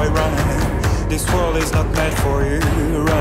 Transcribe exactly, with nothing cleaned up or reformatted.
I run. This world is not meant for you.